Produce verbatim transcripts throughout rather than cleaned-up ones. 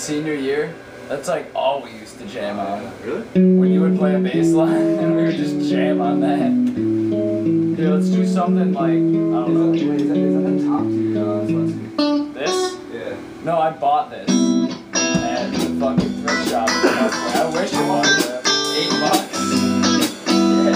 senior year, that's like all we used to jam on. Really? When you would play a bass line and we would just jam on that. Here, let's do something like, I don't know. Wait, is that, is that the top two? Uh, This? yeah. No, I bought this at the fucking thrift shop. I wish it was eight bucks. Yeah.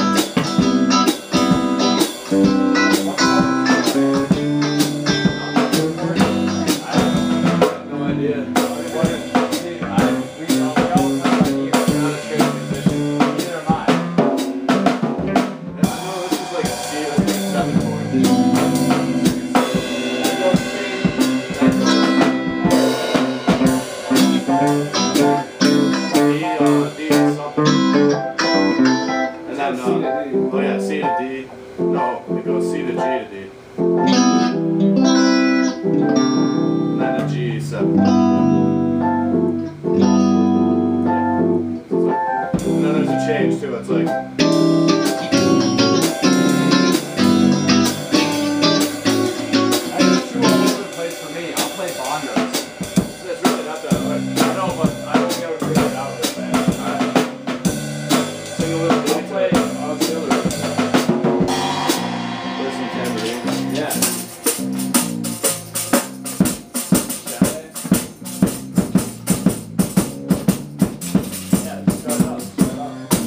Oh yeah, C to D. No, it goes C to G to D. And then a G seven. And then there's a change too. It's like. I just too all over the place for me. I'll play bongos. It's really not that hard. I know, but I don't think I would figure it out real fast. Alright. Sing a little bit. I'll play auxiliary. Play some tambourine. Yeah. Yeah, just start it up, start it up.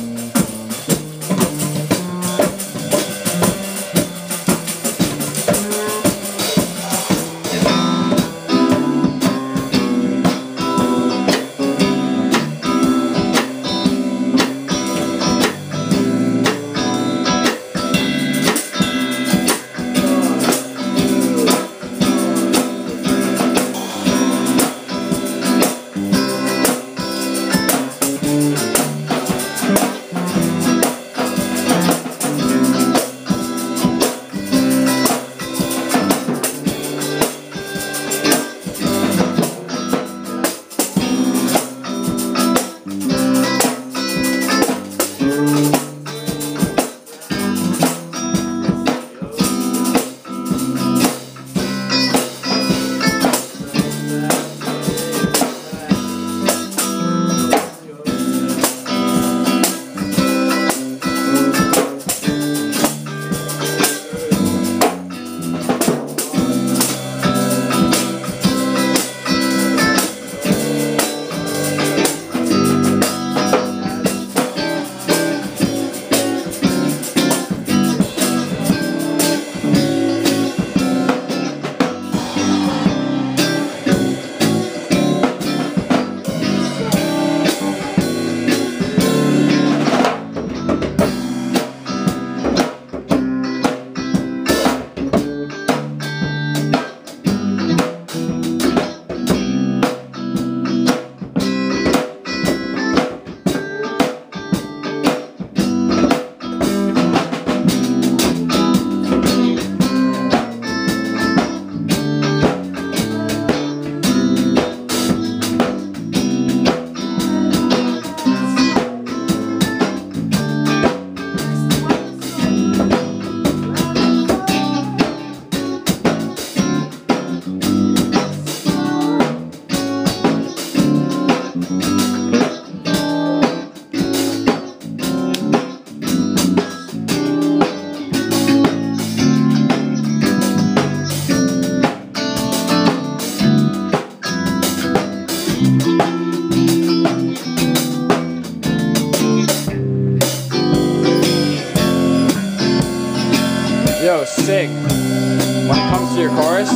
Yo, Sig, when it comes to your chorus,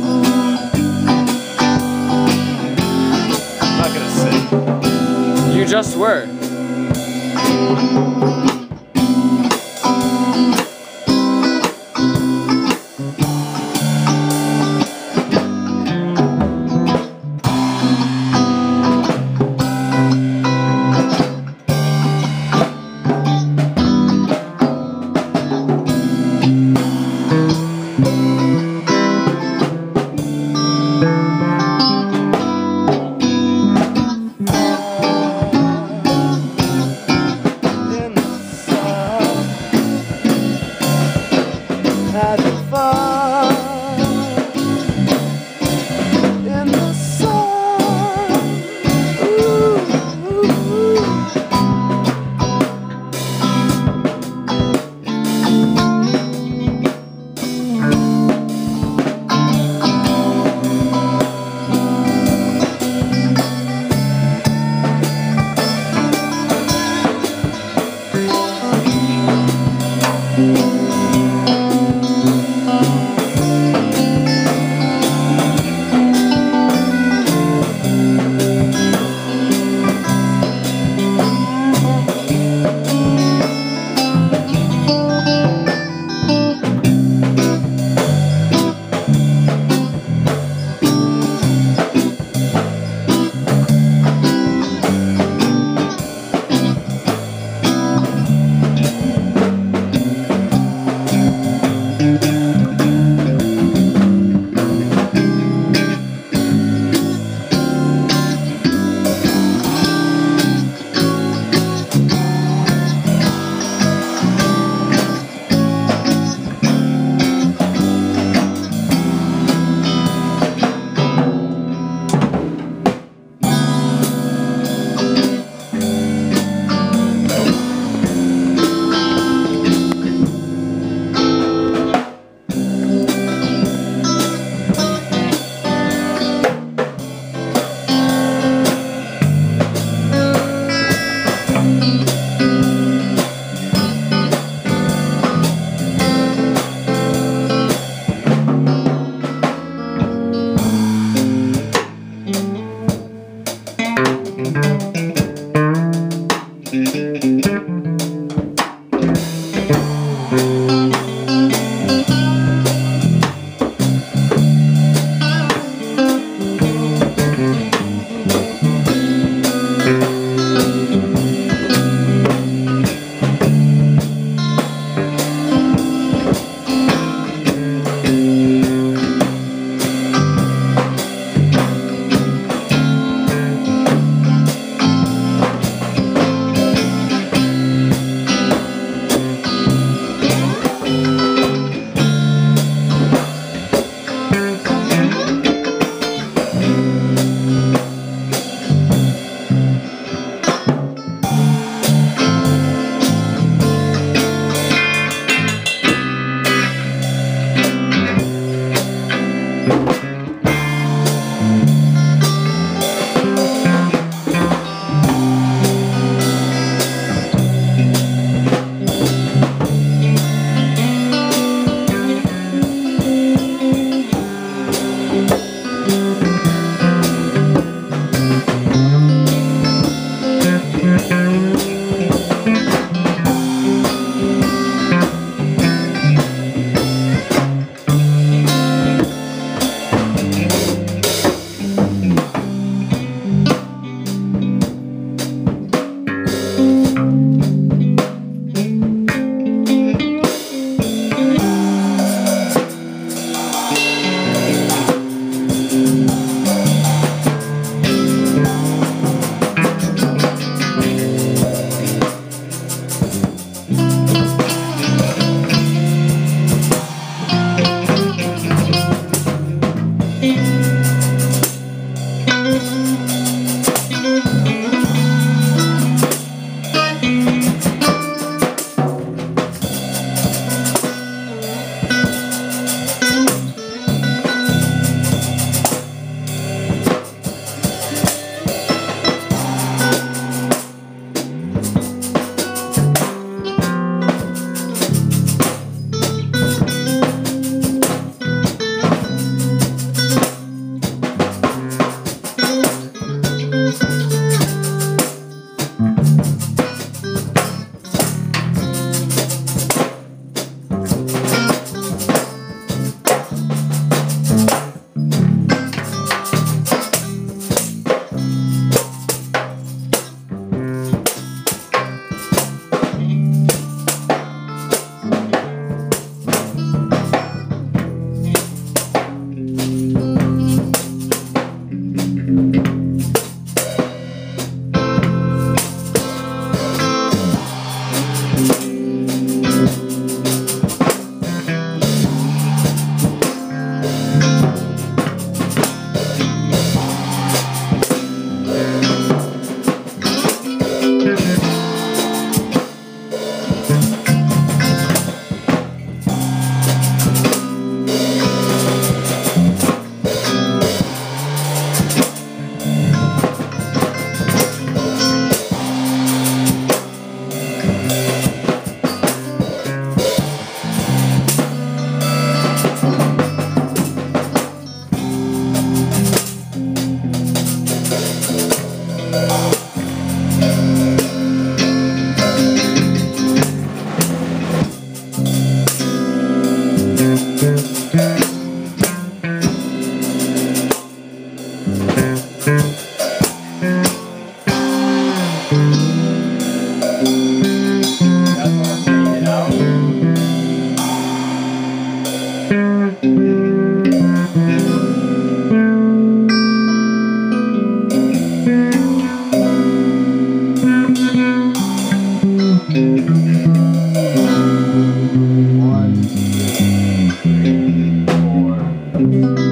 I'm not gonna sing. you just were. In the sun. One, two, three, four.